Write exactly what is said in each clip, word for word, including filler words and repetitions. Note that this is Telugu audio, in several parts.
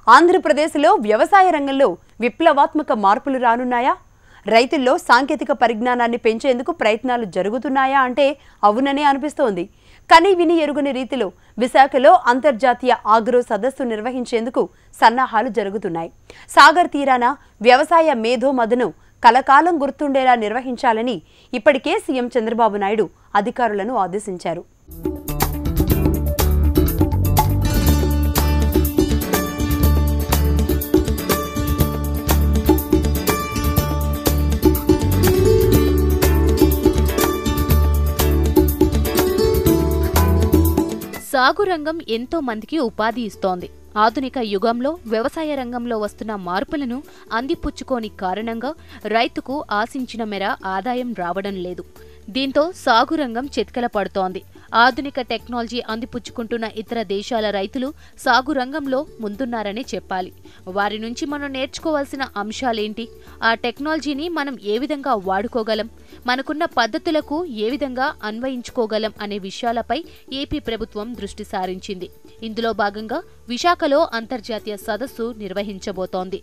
ఆంధ్రప్రదేశ్లో వ్యవసాయ రంగంలో విప్లవాత్మక మార్పులు రానున్నాయా? రైతుల్లో సాంకేతిక పరిజ్ఞానాన్ని పెంచేందుకు ప్రయత్నాలు జరుగుతున్నాయా అంటే అవుననే అనిపిస్తోంది. కని విని ఎరుగని రీతిలో విశాఖలో అంతర్జాతీయ ఆగ్రో సదస్సు నిర్వహించేందుకు సన్నాహాలు జరుగుతున్నాయి. సాగర్ తీరాన వ్యవసాయ మేధోమథనం కలకాలం గుర్తుండేలా నిర్వహించాలని ఇప్పటికే సీఎం చంద్రబాబు నాయుడు అధికారులను ఆదేశించారు. సాగు రంగం ఎంతో మందికి ఉపాధి ఇస్తోంది. ఆధునిక యుగంలో వ్యవసాయ రంగంలో వస్తున్న మార్పులను అందిపుచ్చుకోని కారణంగా రైతుకు ఆశించిన మేర ఆదాయం రావడం లేదు. దీంతో సాగు రంగం చిత్కల పడుతోంది. ఆధునిక టెక్నాలజీ అందిపుచ్చుకుంటున్న ఇతర దేశాల రైతులు సాగు రంగంలో ముందున్నారనే చెప్పాలి. వారి నుంచి మనం నేర్చుకోవాల్సిన అంశాలేంటి? ఆ టెక్నాలజీని మనం ఏ విధంగా వాడుకోగలం? మనకున్న పద్ధతులకు ఏ విధంగా అన్వయించుకోగలం అనే విషయాలపై ఏపీ ప్రభుత్వం దృష్టి సారించింది. ఇందులో భాగంగా విశాఖలో అంతర్జాతీయ సదస్సు నిర్వహించబోతోంది.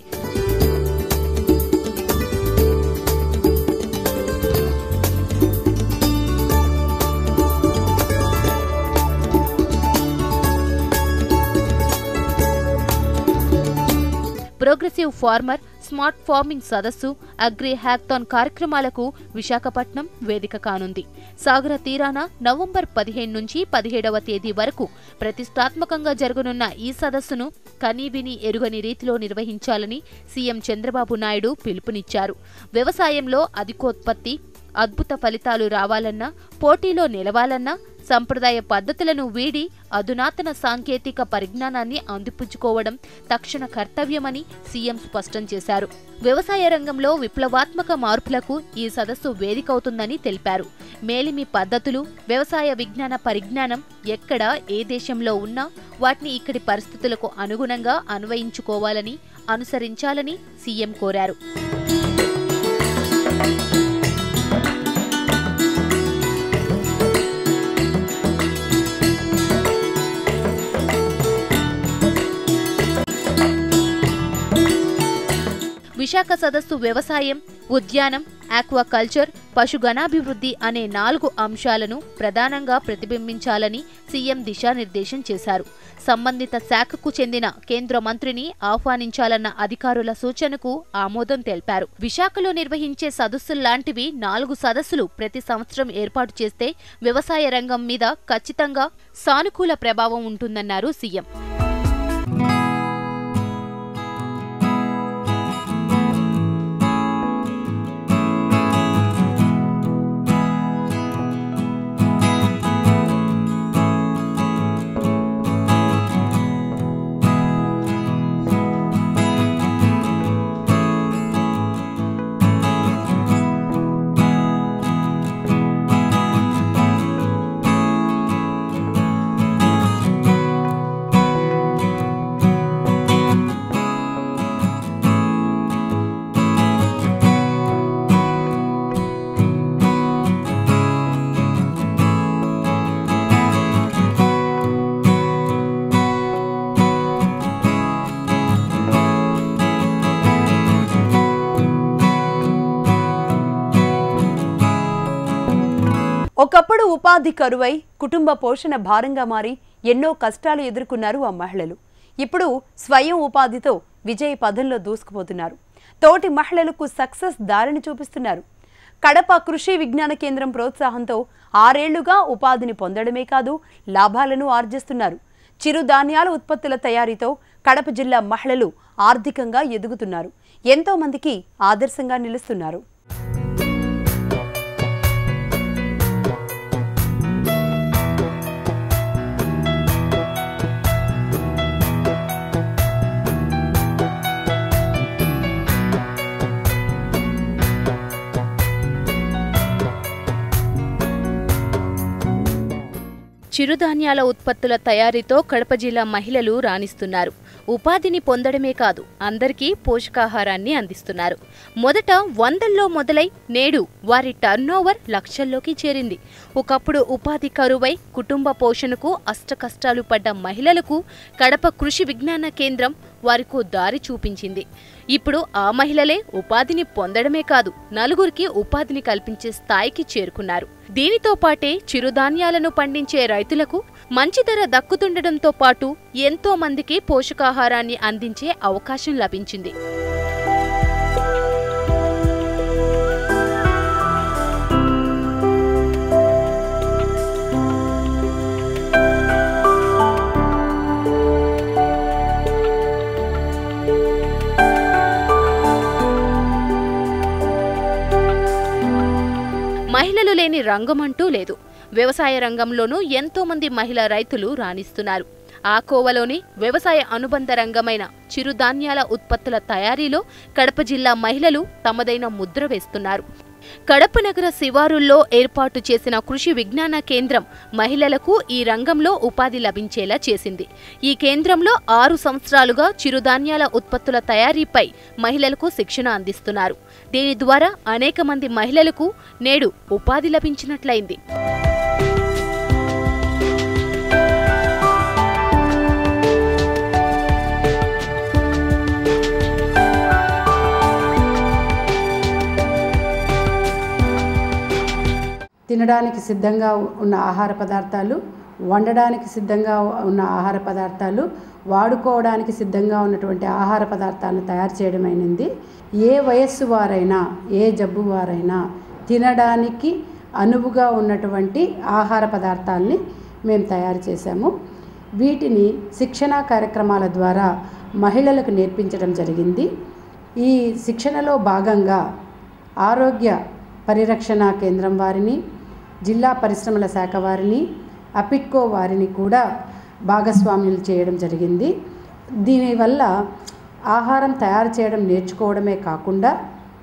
ప్రోగ్రెసివ్ ఫార్మర్, స్మార్ట్ ఫార్మింగ్ సదస్సు, అగ్రి హ్యాక్థాన్ కార్యక్రమాలకు విశాఖపట్నం వేదిక కానుంది. సాగర తీరాన నవంబర్ పదిహేను నుంచి పదిహేడవ తేదీ వరకు ప్రతిష్టాత్మకంగా జరగనున్న ఈ సదస్సును కనీవిని ఎరుగని రీతిలో నిర్వహించాలని సీఎం చంద్రబాబు నాయుడు పిలుపునిచ్చారు. వ్యవసాయంలో అధికోత్పత్తి, అద్భుత ఫలితాలు రావాలన్నా, పోటీలో నిలవాలన్నా సంప్రదాయ పద్ధతులను వీడి అధునాతన సాంకేతిక పరిజ్ఞానాన్ని అందిపుచ్చుకోవడం తక్షణ కర్తవ్యమని సీఎం స్పష్టం చేశారు. వ్యవసాయ రంగంలో విప్లవాత్మక మార్పులకు ఈ సదస్సు వేదికవుతుందని తెలిపారు. మేలిమి పద్ధతులు, వ్యవసాయ విజ్ఞాన పరిజ్ఞానం ఎక్కడ ఏ దేశంలో ఉన్నా వాటిని ఇక్కడి పరిస్థితులకు అనుగుణంగా అన్వయించుకోవాలని, అనుసరించాలని సీఎం కోరారు. విశాఖ సదస్సు వ్యవసాయం, ఉద్యానం, ఆక్వాకల్చర్, పశుగణాభివృద్ధి అనే నాలుగు అంశాలను ప్రధానంగా ప్రతిబింబించాలని సీఎం దిశానిర్దేశం చేశారు. సంబంధిత శాఖకు చెందిన కేంద్ర మంత్రిని ఆహ్వానించాలన్న అధికారుల సూచనకు ఆమోదం తెలిపారు. విశాఖలో నిర్వహించే సదస్సుల్లాంటివి నాలుగు సదస్సులు ప్రతి సంవత్సరం ఏర్పాటు చేస్తే వ్యవసాయ రంగం మీద ఖచ్చితంగా సానుకూల ప్రభావం ఉంటుందన్నారు సీఎం. ఒకప్పుడు ఉపాధి కరువై కుటుంబ పోషణ భారంగా మారి ఎన్నో కష్టాలు ఎదుర్కొన్నారు ఆ మహిళలు. ఇప్పుడు స్వయం ఉపాధితో విజయ పదంలో దూసుకుపోతున్నారు. తోటి మహిళలకు సక్సెస్ దారిని చూపిస్తున్నారు. కడప కృషి విజ్ఞాన కేంద్రం ప్రోత్సాహంతో ఆరేళ్లుగా ఉపాధిని పొందడమే కాదు, లాభాలను ఆర్జిస్తున్నారు. చిరుధాన్యాల ఉత్పత్తుల తయారీతో కడప జిల్లా మహిళలు ఆర్థికంగా ఎదుగుతున్నారు. ఎంతో మందికి ఆదర్శంగా నిలుస్తున్నారు. చిరుధాన్యాల ఉత్పత్తుల తయారీతో కడప జిల్లా మహిళలు రాణిస్తున్నారు. ఉపాధిని పొందడమే కాదు, అందరికీ పోషకాహారాన్ని అందిస్తున్నారు. మొదట వందల్లో మొదలై నేడు వారి టర్నోవర్ లక్షల్లోకి చేరింది. ఒకప్పుడు ఉపాధి కరువై కుటుంబ పోషణకు అష్టకష్టాలు పడ్డ మహిళలకు కడప కృషి విజ్ఞాన కేంద్రం వారికో దారి చూపించింది. ఇప్పుడు ఆ మహిళలే ఉపాధిని పొందడమే కాదు, నలుగురికి ఉపాధిని కల్పించే స్థాయికి చేరుకున్నారు. దీనితో పాటే చిరుధాన్యాలను పండించే రైతులకు మంచి ధర దక్కుతుండటంతో పాటు ఎంతో మందికి పోషకాహారాన్ని అందించే అవకాశం లభించింది. మహిళలు లేని రంగమంటూ లేదు. వ్యవసాయ రంగంలోనూ ఎంతో మంది మహిళా రైతులు రాణిస్తున్నారు. ఆ కోవలోని వ్యవసాయ అనుబంధ రంగమైన చిరుధాన్యాల ఉత్పత్తుల తయారీలో కడప జిల్లా మహిళలు తమదైన ముద్ర వేస్తున్నారు. కడప నగర శివారుల్లో ఏర్పాటు చేసిన కృషి విజ్ఞాన కేంద్రం మహిళలకు ఈ రంగంలో ఉపాధి లభించేలా చేసింది. ఈ కేంద్రంలో ఆరు సంవత్సరాలుగా చిరుధాన్యాల ఉత్పత్తుల తయారీపై మహిళలకు శిక్షణ అందిస్తున్నారు. దీని ద్వారా అనేక మంది మహిళలకు నేడు ఉపాధి లభించినట్లయింది. తినడానికి సిద్ధంగా ఉన్న ఆహార పదార్థాలు, వండడానికి సిద్ధంగా ఉన్న ఆహార పదార్థాలు, వాడుకోవడానికి సిద్ధంగా ఉన్నటువంటి ఆహార పదార్థాలను తయారు చేయడమైనది. ఏ వయస్సు వారైనా, ఏ జబ్బు వారైనా తినడానికి అనువుగా ఉన్నటువంటి ఆహార పదార్థాలని మేము తయారు చేశాము. వీటిని శిక్షణా కార్యక్రమాల ద్వారా మహిళలకు నేర్పించడం జరిగింది. ఈ శిక్షణలో భాగంగా ఆరోగ్య పరిరక్షణ కేంద్రం వారిని, జిల్లా పరిశ్రమల శాఖ వారిని, అపిట్కో వారిని కూడా భాగస్వామ్యులు చేయడం జరిగింది. దీనివల్ల ఆహారం తయారు చేయడం నేర్చుకోవడమే కాకుండా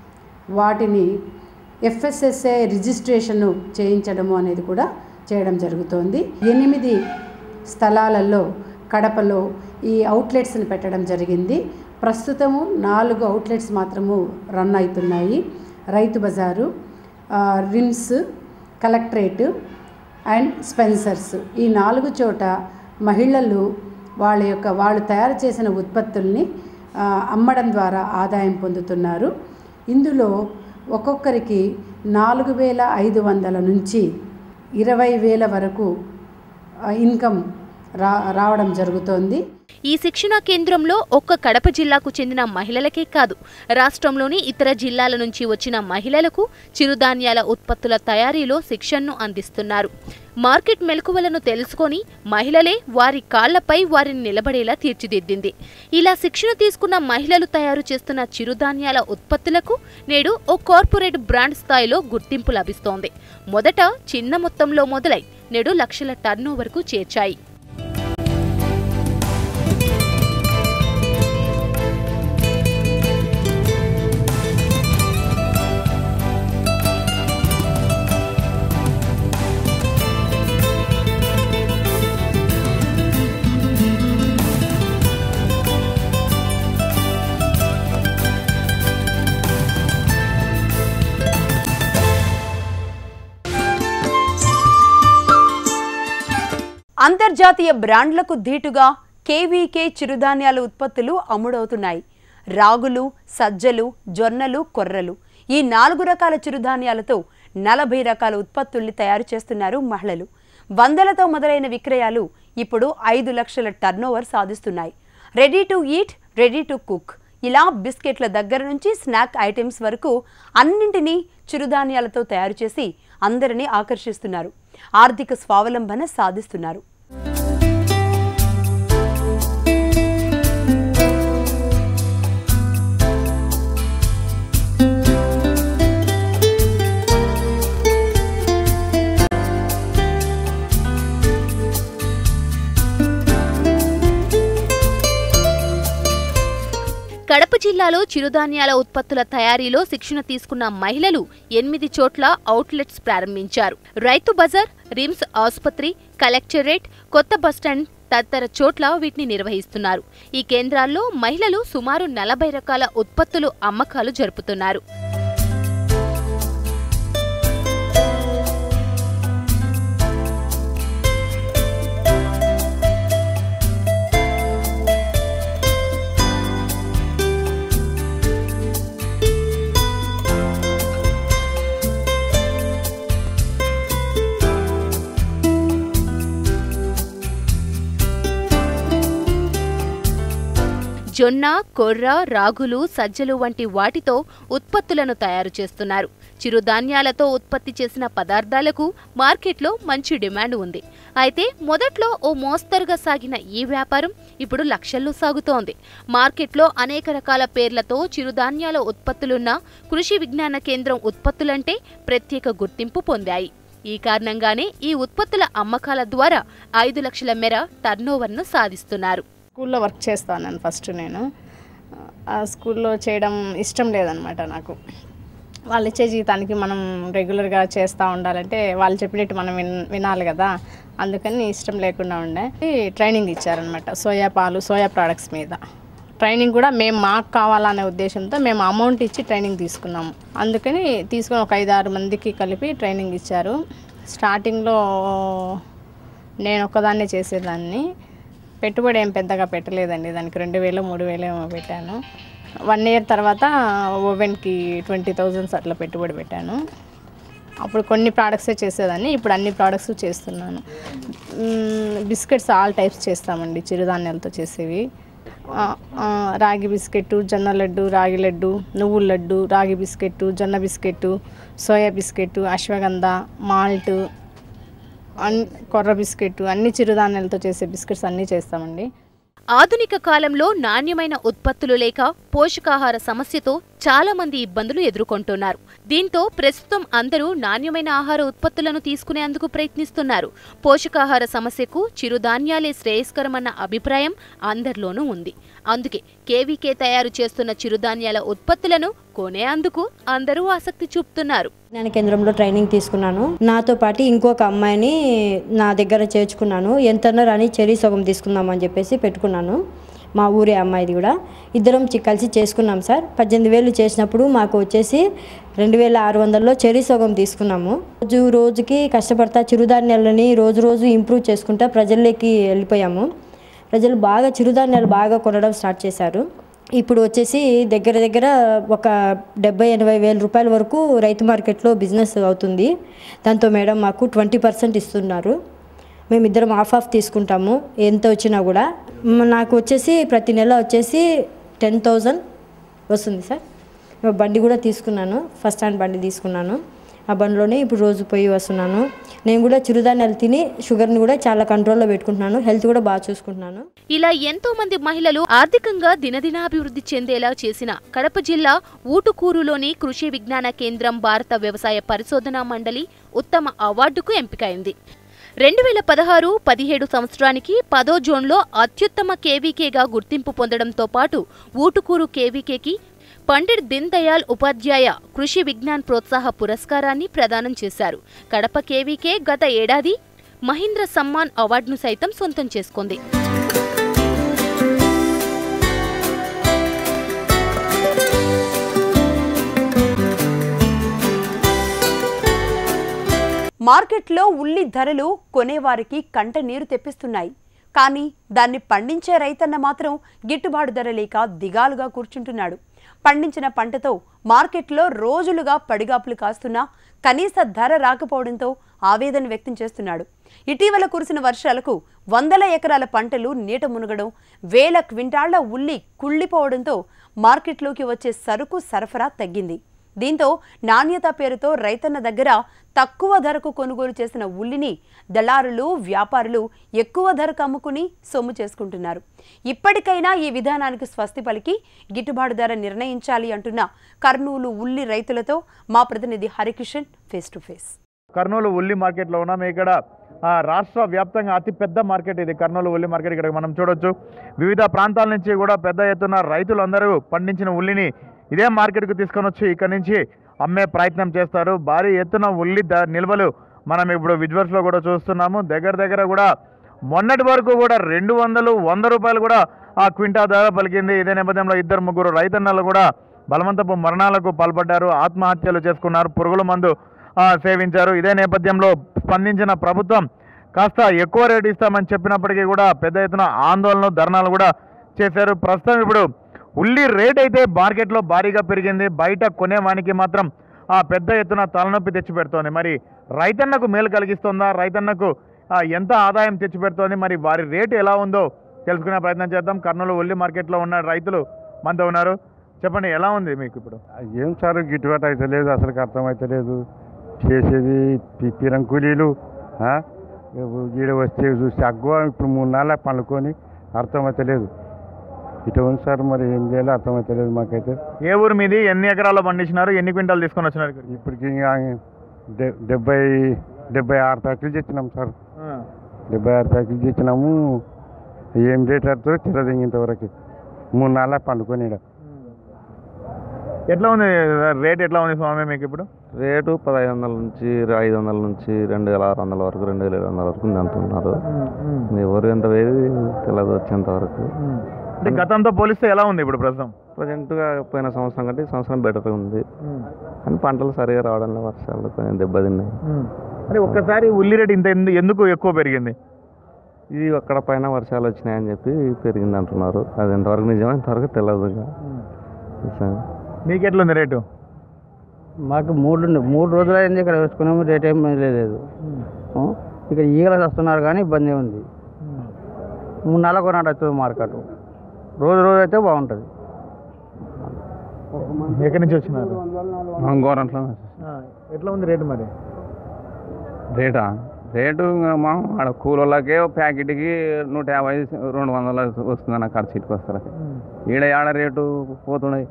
వాటిని ఎఫ్ఎస్ఎస్ఏ రిజిస్ట్రేషన్ను చేయించడము అనేది కూడా చేయడం జరుగుతోంది. ఎనిమిది స్థలాలలో కడపలో ఈ అవుట్లెట్స్ని పెట్టడం జరిగింది. ప్రస్తుతము నాలుగు అవుట్లెట్స్ మాత్రము రన్ అవుతున్నాయి. రైతు బజారు, రిమ్స్, కలెక్టరేట్ అండ్ స్పెన్సర్స్, ఈ నాలుగు చోట మహిళలు వాళ్ళ యొక్క వాళ్ళు తయారు చేసిన ఉత్పత్తుల్ని అమ్మడం ద్వారా ఆదాయం పొందుతున్నారు. ఇందులో ఒక్కొక్కరికి నాలుగు వేల ఐదు వందల నుంచి ఇరవై వేల వరకు ఇన్కమ్ రా రావడం జరుగుతోంది. ఈ శిక్షణా కేంద్రంలో ఒక్క కడప జిల్లాకు చెందిన మహిళలకే కాదు, రాష్ట్రంలోని ఇతర జిల్లాల నుంచి వచ్చిన మహిళలకు చిరుధాన్యాల ఉత్పత్తుల తయారీలో శిక్షణను అందిస్తున్నారు. మార్కెట్ మెలకువలను తెలుసుకొని మహిళలే వారి కాళ్లపై వారిని నిలబడేలా తీర్చిదిద్దింది. ఇలా శిక్షణ తీసుకున్న మహిళలు తయారు చేస్తున్న చిరుధాన్యాల ఉత్పత్తులకు నేడు ఓ కార్పొరేట్ బ్రాండ్ స్థాయిలో గుర్తింపు లభిస్తోంది. మొదట చిన్న మొత్తంలో మొదలై నేడు లక్షల టర్నోవర్కు చేర్చాయి. అంతర్జాతీయ బ్రాండ్లకు ధీటుగా కేవీకే చిరుధాన్యాల ఉత్పత్తులు అమ్ముడవుతున్నాయి. రాగులు, సజ్జలు, జొన్నలు, కొర్రలు ఈ నాలుగు రకాల చిరుధాన్యాలతో నలభై రకాల ఉత్పత్తుల్ని తయారు చేస్తున్నారు మహిళలు. వందలతో మొదలైన విక్రయాలు ఇప్పుడు ఐదు లక్షల టర్నోవర్ సాధిస్తున్నాయి. Ready to eat, ready to cook ఇలా బిస్కెట్ల దగ్గర నుంచి స్నాక్ ఐటమ్స్ వరకు అన్నింటినీ చిరుధాన్యాలతో తయారు చేసి అందరినీ ఆకర్షిస్తున్నారు. ఆర్థిక స్వావలంబన సాధిస్తున్నారు. కడప జిల్లాలో చిరుధాన్యాల ఉత్పత్తుల తయారీలో శిక్షణ తీసుకున్న మహిళలు ఎనిమిది చోట్ల అవుట్లెట్స్ ప్రారంభించారు. రైతు బజార్, రిమ్స్ ఆసుపత్రి, కలెక్టరేట్, కొత్త బస్టాండ్ తదితర చోట్ల వీటిని నిర్వహిస్తున్నారు. ఈ కేంద్రాల్లో మహిళలు సుమారు నలభై రకాల ఉత్పత్తులు అమ్మకాలు జరుపుతున్నారు. జొన్న, కొర్ర, రాగులు, సజ్జలు వంటి వాటితో ఉత్పత్తులను తయారు చేస్తున్నారు. చిరుధాన్యాలతో ఉత్పత్తి చేసిన పదార్థాలకు మార్కెట్లో మంచి డిమాండ్ ఉంది. అయితే మొదట్లో ఓ మోస్తరుగా సాగిన ఈ వ్యాపారం ఇప్పుడు లక్షల్లో సాగుతోంది. మార్కెట్లో అనేక రకాల పేర్లతో చిరుధాన్యాల ఉత్పత్తులున్న కృషి విజ్ఞాన కేంద్రం ఉత్పత్తులంటే ప్రత్యేక గుర్తింపు పొందాయి. ఈ కారణంగానే ఈ ఉత్పత్తుల అమ్మకాల ద్వారా ఐదు లక్షల మేర టర్నోవర్ను సాధిస్తున్నారు. స్కూల్లో వర్క్ చేస్తాను నేను ఫస్ట్. నేను ఆ స్కూల్లో చేయడం ఇష్టం లేదనమాట నాకు. వాళ్ళు ఇచ్చే జీతానికి మనం రెగ్యులర్గా చేస్తూ ఉండాలంటే వాళ్ళు చెప్పినట్టు మనం విన్ వినాలి కదా, అందుకని ఇష్టం లేకుండా ఉండే. ట్రైనింగ్ ఇచ్చారనమాట సోయా పాలు, సోయా ప్రోడక్ట్స్ మీద. ట్రైనింగ్ కూడా మేము మాకు కావాలనే ఉద్దేశంతో మేము అమౌంట్ ఇచ్చి ట్రైనింగ్ తీసుకున్నాము. అందుకని తీసుకొని ఒక ఐదు ఆరు మందికి కలిపి ట్రైనింగ్ ఇచ్చారు. స్టార్టింగ్లో నేను ఒక్కదాన్నే చేసేదాన్ని. పెట్టుబడి ఏం పెద్దగా పెట్టలేదండి, దానికి రెండు వేలు మూడు వేలు ఏమో పెట్టాను. వన్ ఇయర్ తర్వాత ఓవెన్కి ట్వంటీ థౌజండ్స్ అట్లా పెట్టుబడి పెట్టాను. అప్పుడు కొన్ని ప్రోడక్ట్సే చేసేదాన్ని, ఇప్పుడు అన్ని ప్రోడక్ట్స్ చేస్తున్నాను. బిస్కెట్స్ ఆల్ టైప్స్ చేస్తామండి, చిరుధాన్యాలతో చేసేవి. రాగి బిస్కెట్టు, జొన్న లడ్డు, రాగి లడ్డు, నువ్వుల లడ్డు, రాగి బిస్కెట్టు, జొన్న biscuit, soya biscuit, ashwagandha, malt, అన్ కొర్ర బిస్కెట్టు, అన్ని చిరుధాన్యాలతో చేసే బిస్కెట్స్ అన్నీ చేస్తామండి. ఆధునిక కాలంలో నాణ్యమైన ఉత్పత్తులు లేక పోషకాహార సమస్యతో చాలా మంది ఇబ్బందులు ఎదుర్కొంటున్నారు. దీంతో ప్రస్తుతం అందరూ నాణ్యమైన ఆహార ఉత్పత్తులను తీసుకునేందుకు ప్రయత్నిస్తున్నారు. పోషకాహార సమస్యకు చిరుధాన్యాలే శ్రేయస్కరమన్న అభిప్రాయం అందరిలోనూ ఉంది. అందుకే కేవీకే తయారు చేస్తున్న చిరుధాన్యాల ఉత్పత్తులను కొనేందుకు అందరూ ఆసక్తి చూపుతున్నారు. విజ్ఞాన కేంద్రంలో ట్రైనింగ్ తీసుకున్నాను. నాతో పాటు ఇంకొక అమ్మాయిని నా దగ్గర చేర్చుకున్నాను. ఎంతనో రాని చెరీ సగం తీసుకుందామని చెప్పేసి పెట్టుకున్నాను. మా ఊరే అమ్మాయిది కూడా. ఇద్దరం కలిసి చేసుకున్నాం సార్. పద్దెనిమిది వేలు చేసినప్పుడు మాకు వచ్చేసి రెండు వేల ఆరు వందల్లో చెరీ సగం తీసుకున్నాము. రోజు రోజుకి కష్టపడతా చిరుధాన్యాలని రోజు రోజు ఇంప్రూవ్ చేసుకుంటా ప్రజల్లోకి వెళ్ళిపోయాము. ప్రజలు బాగా చిరుధాన్యాలు బాగా కొనడం స్టార్ట్ చేశారు. ఇప్పుడు వచ్చేసి దగ్గర దగ్గర ఒక డెబ్బై ఎనభై వేల రూపాయల వరకు రైతు మార్కెట్లో బిజినెస్ అవుతుంది. దాంతో మేడం మాకు ట్వంటీ పర్సెంట్ ఇస్తున్నారు. మేమిద్దరం ఆఫ్ ఆఫ్ తీసుకుంటాము ఎంత వచ్చినా కూడా. నాకు వచ్చేసి ప్రతి నెల వచ్చేసి టెన్ థౌజండ్ వస్తుంది సార్. బండి కూడా తీసుకున్నాను, ఫస్ట్ హ్యాండ్ బండి తీసుకున్నాను. ఆ బండిలోనే ఇప్పుడు రోజు పోయి వస్తున్నాను. నేను కూడా చిరుధాన్యాలు తిని షుగర్ని కూడా చాలా కంట్రోల్లో పెట్టుకుంటున్నాను. హెల్త్ కూడా బాగా చూసుకుంటున్నాను. ఇలా ఎంతో మంది మహిళలు ఆర్థికంగా దినదినాభివృద్ధి చెందేలా చేసిన కడప జిల్లా ఊటుకూరులోని కృషి విజ్ఞాన కేంద్రం భారత వ్యవసాయ పరిశోధనా మండలి ఉత్తమ అవార్డుకు ఎంపికైంది. రెండు వేల పదహారు పదిహేడు సంవత్సరానికి పదో జోన్లో అత్యుత్తమ కేవీకేగా గుర్తింపు పొందడంతో పాటు ఊటుకూరు కేవీకేకి పండిట్ దీన్ దయాళ్ ఉపాధ్యాయ కృషి విజ్ఞాన్ ప్రోత్సాహ పురస్కారాన్ని ప్రదానం చేశారు. కడప కేవీకే గత ఏడాది మహీంద్ర సమ్మాన్ అవార్డును సైతం సొంతం చేసుకుంది. మార్కెట్లో ఉల్లి ధరలు కొనేవారికి కంట నీరు తెప్పిస్తున్నాయి. కానీ దాన్ని పండించే రైతన్న మాత్రం గిట్టుబాటు ధర లేక దిగాలుగా కూర్చుంటున్నాడు. పండించిన పంటతో మార్కెట్లో రోజులుగా పడిగాపులు కాస్తున్నా కనీస ధర రాకపోవడంతో ఆవేదన వ్యక్తం చేస్తున్నాడు. ఇటీవల కురిసిన వర్షాలకు వందల ఎకరాల పంటలు నీట మునగడం, వేల క్వింటాళ్ల ఉల్లి కుళ్ళిపోవడంతో మార్కెట్లోకి వచ్చే సరుకు సరఫరా తగ్గింది. దీంతో నాణ్యత పేరుతో రైతన్న దగ్గర తక్కువ ధరకు కొనుగోలు చేసిన ఉల్లిని దళారులు, వ్యాపారులు ఎక్కువ ధరకు అమ్ముకుని సొమ్ము చేసుకుంటున్నారు. ఇప్పటికైనా ఈ విధానానికి స్వస్తి పలికి గిట్టుబాటు ధర నిర్ణయించాలి అంటున్న కర్నూలు ఉల్లి రైతులతో మా ప్రతినిధి Harikishan face to face. Kurnool ఉల్లి మార్కెట్లో ఉన్నాము. ఇక్కడ రాష్ట్ర వ్యాప్తంగా అతిపెద్ద మార్కెట్ ఇది కర్నూలు ఉల్లి మార్కెట్. ఇక్కడ మనం చూడొచ్చు వివిధ ప్రాంతాల నుంచి కూడా పెద్ద ఎత్తున రైతులందరూ పండించిన ఉల్లిని ఇదే మార్కెట్కు తీసుకొని వచ్చి ఇక్కడ నుంచి అమ్మే ప్రయత్నం చేస్తారు. భారీ ఎత్తున ఉల్లి నిల్వలు మనం ఇప్పుడు విజువల్స్లో కూడా చూస్తున్నాము. దగ్గర దగ్గర కూడా మొన్నటి వరకు కూడా రెండు వందలు వంద రూపాయలు కూడా ఆ క్వింటా ధర పలికింది. ఇదే నేపథ్యంలో ఇద్దరు ముగ్గురు రైతన్నలు కూడా బలవంతపు మరణాలకు పాల్పడ్డారు, ఆత్మహత్యలు చేసుకున్నారు, పురుగుల మందు సేవించారు. ఇదే నేపథ్యంలో స్పందించిన ప్రభుత్వం కాస్త ఎక్కువ రేటు ఇస్తామని చెప్పినప్పటికీ కూడా పెద్ద ఎత్తున ఆందోళనలు, ధర్నాలు కూడా చేశారు. ప్రస్తుతం ఇప్పుడు ఉల్లి రేట్ అయితే మార్కెట్లో భారీగా పెరిగింది. బయట కొనేవానికి మాత్రం ఆ పెద్ద ఎత్తున తలనొప్పి తెచ్చిపెడుతోంది. మరి రైతన్నకు మేలు కలిగిస్తుందా, రైతన్నకు ఎంత ఆదాయం తెచ్చిపెడుతోంది, మరి వారి రేటు ఎలా ఉందో తెలుసుకునే ప్రయత్నం చేద్దాం. కర్నూలు ఉల్లి మార్కెట్లో ఉన్న రైతులు మనతో ఉన్నారు. చెప్పండి, ఎలా ఉంది మీకు ఇప్పుడు? ఏం సార్ గిట్టుబాటు అయితే లేదు, అసలుకి అర్థం అయితే లేదు. చేసేది పి- పిరం కూలీలు ఆ? ఈడ వస్తే చూస్తే అగ్గువ ఇప్పుడు మూడు నాళ్ళ పండుకొని అర్థమైతే లేదు. ఇటు ఉంది సార్, మరి ఏం చేయాలో అర్థమైతే లేదు మాకైతే. ఏ ఊరు మీది? ఎన్ని ఎకరాల్లో పండించినారు? ఎన్ని క్వింటాలు తీసుకొని వచ్చినారు ఇక్కడికి? ఇప్పటికి ఇంకా డె- డెబ్బై డెబ్బై ఆరు ప్యాకెట్లు తెచ్చినాం సార్. డెబ్బై ఆరు ప్యాకెట్లు తెచ్చినాము. ఏం రేట్ అవుతుందో తెలియదు ఇంతవరకు. మూడు నాళ్ళ పండుకొని ఈడ. ఎట్లా ఉంది రేట్? ఎట్లా ఉంది స్వామి మీకు ఇప్పుడు? రేటు పదహైదు వందల నుంచి ఐదు వందల నుంచి రెండు వేల ఆరు వందల వరకు రెండు వేల ఏడు వందల వరకు ఉంది అంటున్నారు. ఎవరు ఎంత వేది తెలియదు వచ్చేంత వరకు. అంటే గతంతో పోలిస్తే ఎలా ఉంది ఇప్పుడు ప్రస్తుతం? ప్రజెంట్గా పోయిన సంవత్సరం కంటే ఈ సంవత్సరం బెటర్ ఉంది, కానీ పంటలు సరిగా రావడంలో వర్షాలు కొంచెం దెబ్బతిన్నాయి. అంటే ఒక్కసారి ఉల్లి రేట్ ఇంత ఎందు- ఎందుకు ఎక్కువ పెరిగింది? ఇది అక్కడ పైన వర్షాలు వచ్చినాయని చెప్పి పెరిగింది అంటున్నారు. అది ఎంతవరకు నిజమో ఇంతవరకు తెలియదు. ఇంకా మీకు ఎట్లుంది రేటు? మాకు మూడు మూడు రోజులు అయింది ఇక్కడ వేసుకున్నాము, రేట్ ఏం లేదు. ఆ, ఇక్కడ ఈగలు వస్తున్నారు కానీ ఇబ్బంది ఉంది. మూడు నెలలకు కొనాడు అవుతుంది మార్కెట్. రోజు రోజు అయితే బాగుంటుంది. ఎక్కడి నుంచి వచ్చినారు? గోరంట్లో ఆ, ఎట్లా ఉంది రేటు మరి? రేటా రేటు మా ఆడ కూలోళ్ళకే ప్యాకెట్కి నూట యాభై రెండు వందలు వస్తుంది నాకు ఖర్చు ఇటుకు వస్తారు. ఈడ ఆడ రేటు పోతున్నాయి.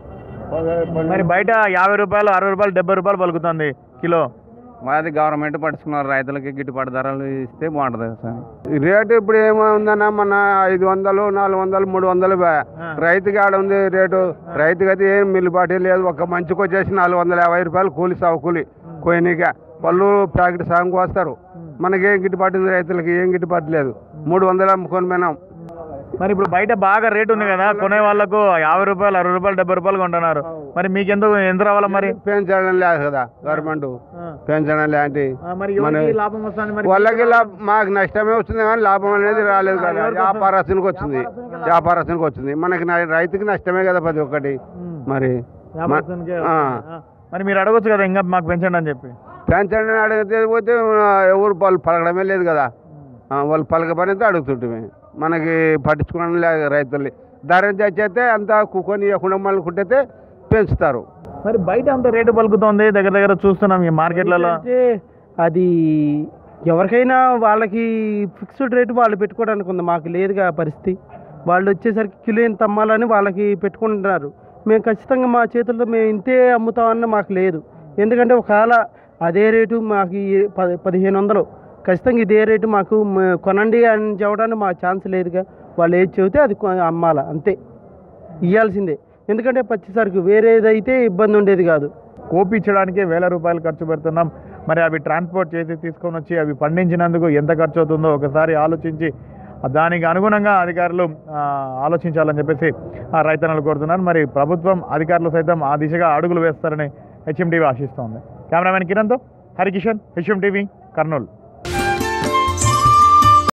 మరి బయట యాభై రూపాయలు అరవై రూపాయలు డెబ్బై రూపాయలు పలుకుతుంది కిలో. మాది గవర్నమెంట్ పట్టుకున్నారు, రైతులకి గిట్టుబాటు ధరలు ఇస్తే బాగుంటుంది సార్. రేటు ఇప్పుడు ఏముందన్నా మన ఐదు వందలు నాలుగు వందలు మూడు వందలు బా రైతుకి ఆడ ఉంది రేటు. రైతుకి అయితే ఏం మిల్లుబాటు లేదు. ఒక మంచికి వచ్చేసి నాలుగు వందల యాభై రూపాయలు కూలి సాగు కూలి కోయినిగా పళ్ళు ప్యాకెట్ సాగు వస్తారు. మనకి ఏం గిట్టుబాటు ఉంది? రైతులకి ఏం గిట్టుబాటు లేదు. మూడు వందలు అమ్ముకొని పోయినాం. మరి ఇప్పుడు బయట బాగా రేటు ఉంది కదా, కొనే వాళ్ళకు యాభై రూపాయలు అరవై రూపాయలు డెబ్బై రూపాయలు కొంటున్నారు. మరి మీకు ఎందుకు ఎంత రావాలా మరి? పెంచడం లేదు కదా గవర్నమెంట్, పెంచడం లాంటి ఆ, మరి ఎవరికి లాభం వస్తుంది మరి? వాళ్ళకి లాభం, మాకు నష్టమే వస్తుంది కానీ లాభం అనేది రాలేదు కదా. వ్యాపారస్తునికి వచ్చింది, వ్యాపారస్తునికి వచ్చింది. మనకి న- రైతుకి నష్టమే కదా ప్రతి ఒక్కటి. మరి వ్యాపారస్తునికే ఆ. వస్తుంది. ఆ, మరి మీరు అడగొచ్చు కదా ఇంకా మాకు పెంచండి అని చెప్పి. పెంచండి అడిగితే పోతే ఎవరు వాళ్ళు పలకడమే లేదు కదా. ఆ, వాళ్ళు పలకపడితే అడుగుతుంటే మనకి పట్టించుకోవడం లేదు రైతుల్ని. ధర చచ్చేస్తే అంతా కుకొని ఇవ్వకుండా మళ్ళీ కుట్టితే పెంచుతారు. మరి బయట అంత రేటు పలుకుతుంది, దగ్గర దగ్గర చూస్తున్నాం ఈ మార్కెట్లలో. అంటే అది ఎవరికైనా వాళ్ళకి ఫిక్స్డ్ రేటు వాళ్ళు పెట్టుకోవడానికి ఉంది. మాకు లేదుగా పరిస్థితి. వాళ్ళు వచ్చేసరికి కిలో ఎంత అమ్మాలని వాళ్ళకి పెట్టుకుంటున్నారు. మేము ఖచ్చితంగా మా చేతులతో మేము ఇంతే అమ్ముతామన్న మాకు లేదు. ఎందుకంటే ఒకవేళ అదే రేటు మాకు ఈ పది పదిహేను వందలు ఖచ్చితంగా ఇదే రేటు మాకు మ- కొనండి అని చెప్పడానికి మాకు ఛాన్స్ లేదుగా. వాళ్ళు ఏది చెబితే అది కొ- అమ్మాల అంతే, ఇవ్వాల్సిందే. ఎందుకంటే పచ్చిసరుకు వేరేదైతే ఇబ్బంది ఉండేది కాదు. కోపించడానికే వేల రూపాయలు ఖర్చు పెడుతున్నాం. మరి అవి ట్రాన్స్పోర్ట్ చేసి తీసుకొని వచ్చి అవి పండించినందుకు ఎంత ఖర్చు అవుతుందో ఒకసారి ఆలోచించి దానికి అనుగుణంగా అధికారులు ఆ, ఆలోచించాలని చెప్పేసి ఆ రైతన్నలు కోరుతున్నారు. మరి ప్రభుత్వం అధికారులు సైతం ఆ దిశగా అడుగులు వేస్తారని హెచ్ఎం టీవీ ఆశిస్తోంది. కెమెరామెన్ కిరణ్తో హరికిషన్, హెచ్ఎం టీవీ, కర్నూలు.